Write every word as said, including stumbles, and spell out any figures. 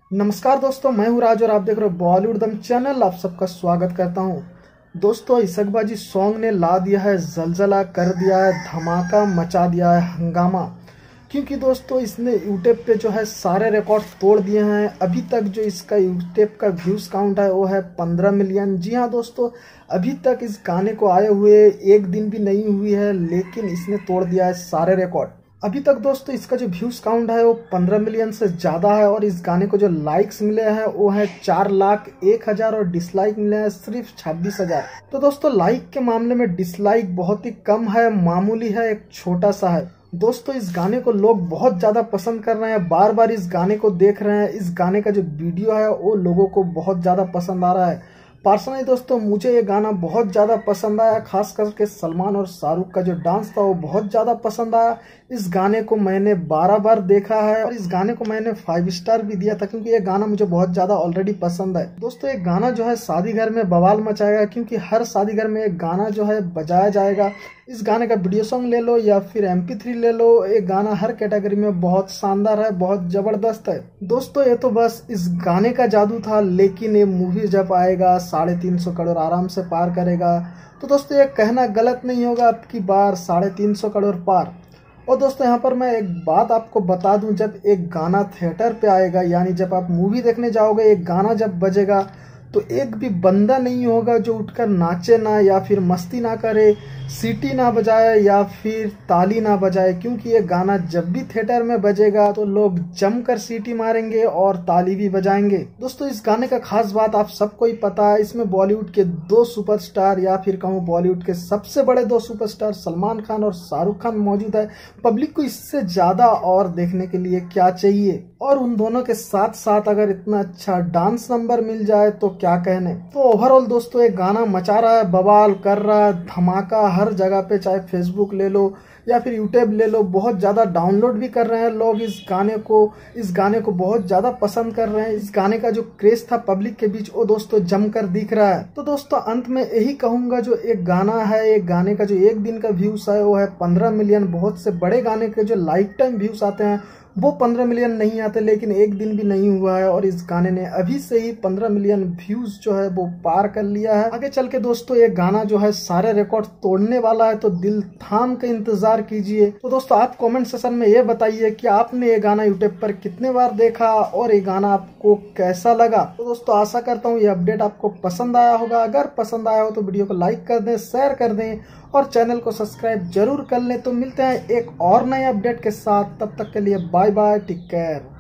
नमस्कार दोस्तों, मैं हूं राज और आप देख रहे हो बॉलीवुड दम चैनल। आप सबका स्वागत करता हूं। दोस्तों, इशकबाजी सॉन्ग ने ला दिया है जलजला, कर दिया है धमाका, मचा दिया है हंगामा। क्योंकि दोस्तों इसने यूट्यूब पे जो है सारे रिकॉर्ड तोड़ दिए हैं। अभी तक जो इसका यूट्यूब का व्यूज काउंट है वो है पंद्रह मिलियन। जी हाँ दोस्तों, अभी तक इस गाने को आए हुए एक दिन भी नहीं हुई है, लेकिन इसने तोड़ दिया है सारे रिकॉर्ड। अभी तक दोस्तों इसका जो व्यूज काउंट है वो पंद्रह मिलियन से ज्यादा है और इस गाने को जो लाइक्स मिले हैं वो है चार लाख एक हजार और डिसलाइक मिले हैं सिर्फ छब्बीस हजार। तो दोस्तों लाइक के मामले में डिसलाइक बहुत ही कम है, मामूली है, एक छोटा सा है। दोस्तों इस गाने को लोग बहुत ज्यादा पसंद कर रहे हैं, बार बार इस गाने को देख रहे हैं। इस गाने का जो वीडियो है वो लोगों को बहुत ज्यादा पसंद आ रहा है। पर्सनली दोस्तों मुझे ये गाना बहुत ज़्यादा पसंद आया, खास करके सलमान और शाहरुख का जो डांस था वो बहुत ज़्यादा पसंद आया। इस गाने को मैंने बारह बार देखा है और इस गाने को मैंने फाइव स्टार भी दिया था, क्योंकि ये गाना मुझे बहुत ज़्यादा ऑलरेडी पसंद है। दोस्तों ये गाना जो है शादी घर में बवाल मचाएगा, क्योंकि हर शादी घर में एक गाना जो है बजाया जाएगा। इस गाने का वीडियो सॉन्ग ले लो या फिर एम पी थ्री ले लो, ये गाना हर कैटेगरी में बहुत शानदार है, बहुत जबरदस्त है। दोस्तों ये तो बस इस गाने का जादू था, लेकिन ये मूवी जब आएगा साढ़े तीन सौ करोड़ आराम से पार करेगा। तो दोस्तों ये कहना गलत नहीं होगा अब की बार साढ़े तीन सौ करोड़ पार। और दोस्तों यहाँ पर मैं एक बात आपको बता दूं, जब एक गाना थिएटर पे आएगा, यानी जब आप मूवी देखने जाओगे, एक गाना जब बजेगा तो एक भी बंदा नहीं होगा जो उठकर नाचे ना, या फिर मस्ती ना करे, सीटी ना बजाए या फिर ताली ना बजाए। क्योंकि ये गाना जब भी थिएटर में बजेगा तो लोग जमकर सीटी मारेंगे और ताली भी बजाएंगे। दोस्तों इस गाने का खास बात आप सबको ही पता है, इसमें बॉलीवुड के दो सुपरस्टार या फिर कहूँ बॉलीवुड के सबसे बड़े दो सुपरस्टार सलमान खान और शाहरुख खान मौजूद है। पब्लिक को इससे ज्यादा और देखने के लिए क्या चाहिए। और उन दोनों के साथ साथ अगर इतना अच्छा डांस नंबर मिल जाए तो क्या कहने। तो ओवरऑल दोस्तों ये गाना मचा रहा है, बवाल कर रहा है, धमाका हर जगह पे, चाहे फेसबुक ले लो या फिर यूट्यूब ले लो, बहुत ज्यादा डाउनलोड भी कर रहे हैं लोग इस गाने को। इस गाने को बहुत ज्यादा पसंद कर रहे हैं। इस गाने का जो क्रेज था पब्लिक के बीच वो दोस्तों जमकर दिख रहा है। तो दोस्तों अंत में यही कहूंगा, जो एक गाना है, एक गाने का जो एक दिन का व्यूज है वो है पंद्रह मिलियन। बहुत से बड़े गाने के जो लाइफ टाइम व्यूज आते हैं वो पंद्रह मिलियन नहीं आते, लेकिन एक दिन भी नहीं हुआ है और इस गाने ने अभी से ही पंद्रह मिलियन व्यूज जो है वो पार कर लिया है। आगे चल के दोस्तों ये गाना जो है सारे रिकॉर्ड तोड़ने वाला है, तो दिल थाम के इंतजार कीजिए। तो दोस्तों आप कमेंट सेक्शन में ये बताइए कि आपने ये गाना यूट्यूब पर कितने बार देखा और ये गाना आपको कैसा लगा। तो दोस्तों आशा करता हूँ ये अपडेट आपको पसंद आया होगा। अगर पसंद आया हो तो वीडियो को लाइक कर दें, शेयर कर दें और चैनल को सब्सक्राइब जरूर कर लें। तो मिलते हैं एक और नए अपडेट के साथ, तब तक के लिए बाय बाय, टेक केयर।